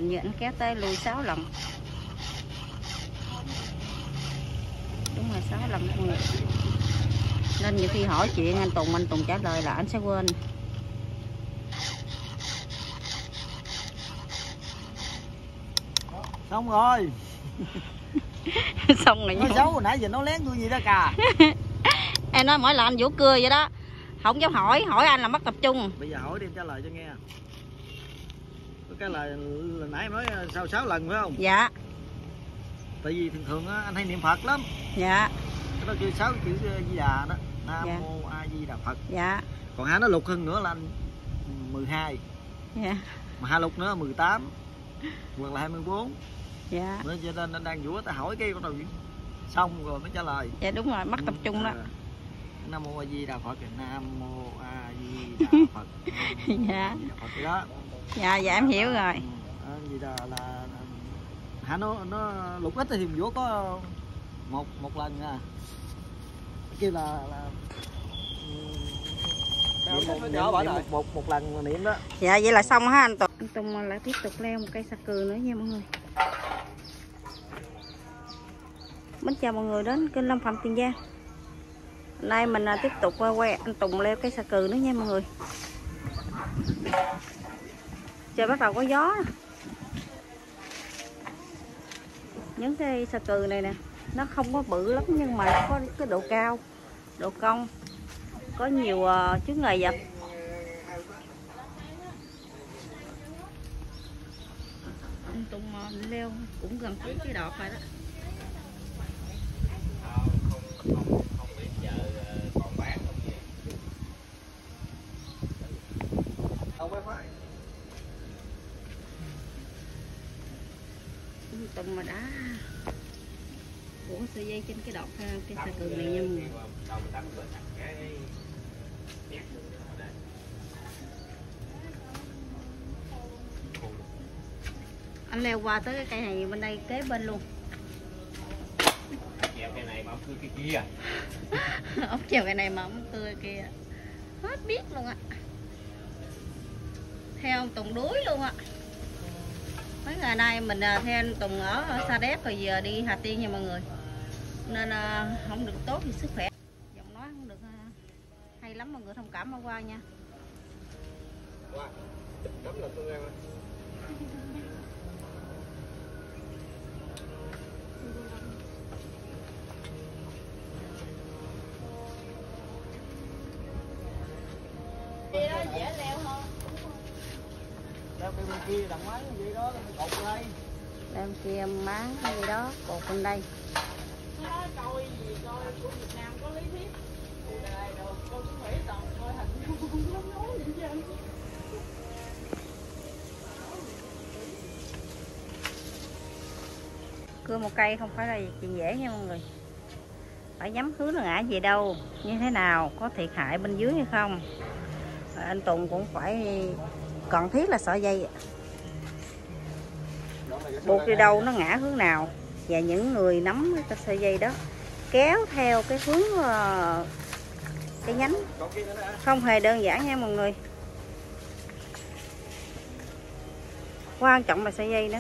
Hình như anh kéo tới lui 6 lần. Đúng rồi, 6 lần mọi người. Nên nhiều khi hỏi chuyện anh Tùng trả lời là anh sẽ quên. Xong rồi. Xong rồi. Nó xấu hồi nãy giờ nó lén tôi gì đó cà. Em nói mỗi lần anh Vũ cưa vậy đó. Không dám hỏi anh là mất tập trung. Bây giờ hỏi đi em trả lời cho nghe. Cái là nãy em nói sau 6 lần phải không? Dạ. Tại vì thường thường á, anh hay niệm Phật lắm. Dạ. Cái đó kêu 6 chữ Di Đà đó. Nam Dạ. Mô A Di Đà Phật. Dạ. Còn hai nó lục hơn nữa là anh 12. Dạ. Mà hai lục nữa là 18 hoặc là 24. Dạ. Nên cho nên anh đang Vũ ta hỏi cái bắt đầu xong rồi mới trả lời. Dạ đúng rồi, mất tập trung đó. Nam Mô A Di Đà Phật. Nam Mô A Di Đà Phật. Dạ. Phật đó. Dạ dạ em hiểu rồi. Gì là hả nó lục ít thì Vũ có một lần à. Kêu là một lần niệm đó. Dạ vậy là xong ha anh Tùng. Anh Tùng lại tiếp tục leo một cây sa cừ nữa nha mọi người. Mến chào mọi người đến kênh Lâm Phạm Tiền Giang. Hôm nay mình tiếp tục quay anh Tùng leo cây sa cừ nữa nha mọi người. Trời bắt đầu có gió. Những cây sa cừ này nè, nó không có bự lắm nhưng mà có cái độ cao, độ cong, có nhiều chướng ngại vật. Anh Tùng leo cũng gần cuối cái đọt rồi đó. Anh Tùng mà đã cuốn sợi dây trên cái đọt cái sa cừ này nha mọi người. Anh leo qua tới cái cây này bên đây kế bên luôn. Trèo cây này mà ông cưa cây kia. Ốc trèo cây này mà ông cưa kia. Hết biết luôn ạ. Theo ông Tùng đuối luôn ạ. Mấy ngày nay mình theo anh Tùng ở Sa Đéc rồi giờ đi Hà Tiên nha mọi người. Nên không được tốt vì sức khỏe. Giọng nói không được hay lắm, mọi người thông cảm qua nha. Dễ leo hơn. Leo bên kia đằng máy gì đó cột đây. Leo kia má cái gì đó cột bên đây. Coi gì coi của Việt Nam có lý thuyết. Đây đâu coi cũng phải toàn coi hình không nói gì chứ. Cưa một cây không phải là chuyện dễ nha mọi người. Phải nhắm hướng nó ngã gì đâu, như thế nào, có thiệt hại bên dưới hay không. Rồi anh Tùng cũng phải cần thiết là sợi dây buộc đi đâu nó ngã hướng nào, và những người nắm cái sợi dây đó kéo theo cái hướng cái nhánh không hề đơn giản nha mọi người. Quan trọng là sợi dây đó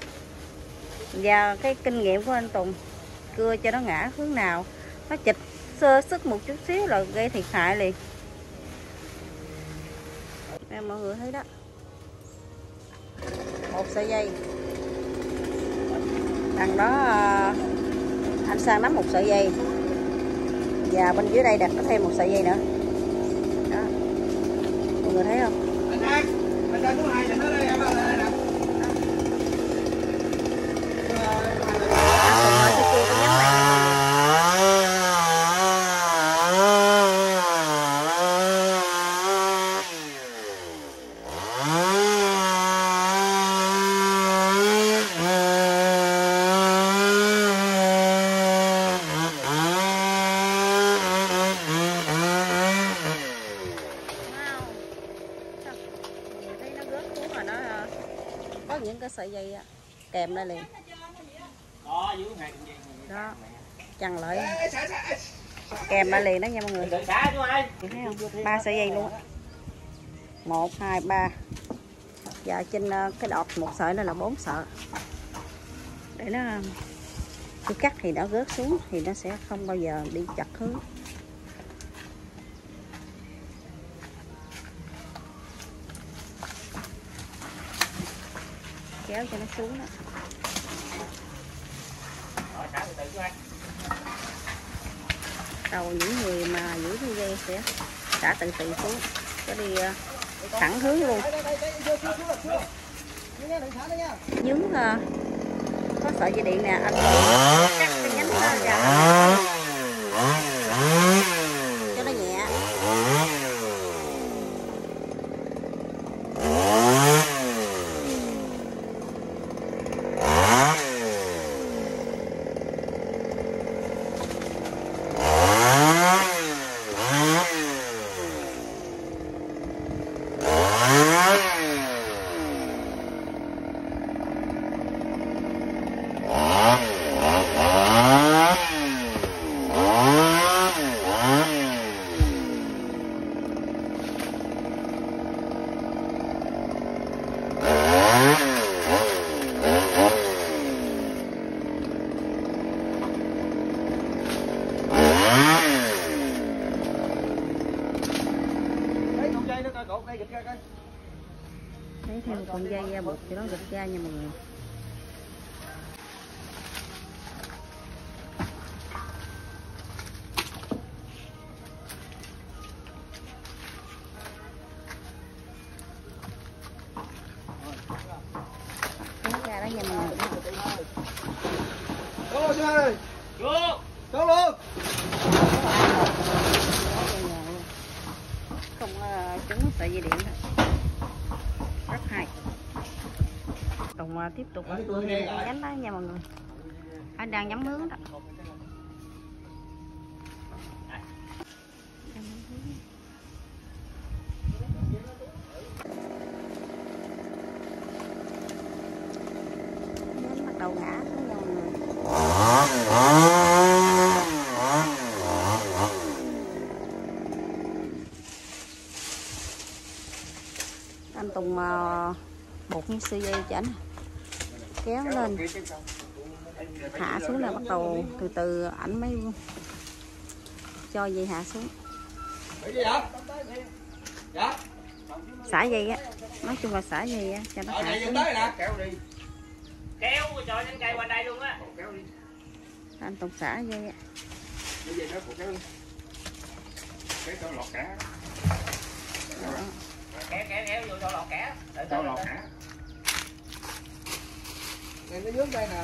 và cái kinh nghiệm của anh Tùng cưa cho nó ngã hướng nào, nó chịch sơ sức một chút xíu là gây thiệt hại liền. Nè mọi người thấy đó, một sợi dây đằng đó anh Sang nắm một sợi dây và bên dưới đây đặt có thêm một sợi dây nữa đó, mọi người thấy không? Anh Sang có hai nó đây em ơi. Có những cái sợi dây kèm đây liền đó, chằng lại kèm lại liền đó nha mọi người. Thấy không? 3 sợi dây luôn á, 1 2 3 Và trên cái đọt một sợi nó là 4 sợi. Để nó khi cắt thì nó rớt xuống thì nó sẽ không bao giờ đi chặt hướng. Kéo cho nó xuống đó. Đầu những người mà giữ cái dây sẽ xả từ từ xuống, có đi thẳng hướng luôn. Nhúng có sợi dây điện nè, anh cắt cái nhánh nó ra cho nó nhẹ. Lấy thêm một con dây ra buộc cho nó gịch ra nha mọi người. Kéo ra đó nha mọi người. Go luôn ơi. Go luôn. Không trúng sợi dây điện thôi. Rất hay. Còn tiếp tục nhánh đó nha mọi người. Anh đang nhắm hướng đó. Nhánh bắt đầu ngã xuống nha mọi người. Anh Tùng bột miếng xi dây cho anh, kéo lên hạ xuống là bắt đầu từ từ ảnh mới cho dây hạ xuống. Xả dây á, nói chung là xả dây á cho nó hạ xuống. Kéo cho những cây qua đây luôn á. Anh Tùng xả dây á. Kéo lọt cả. Kéo vô cho lọt cả. Cho lọt cả. Này nó vướng đây nè.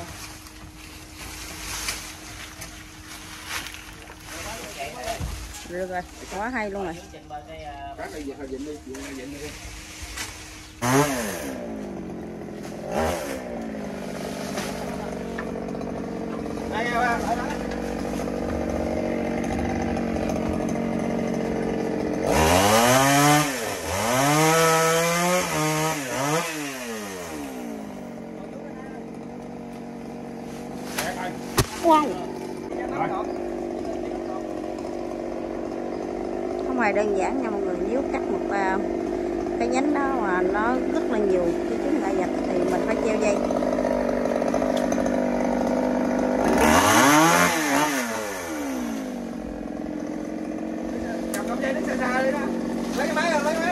Được rồi, quá hay luôn rồi. Cái này giờ dịnh đi, dịnh đi. Đây ba. Wow. Không hề đơn giản nha mọi người. Nếu cắt một cái nhánh đó mà nó rất là nhiều cái trứng lại vạch thì mình phải treo dây. Cầm dây nó xa xa đi đó. Lấy cái máy rồi, lấy cái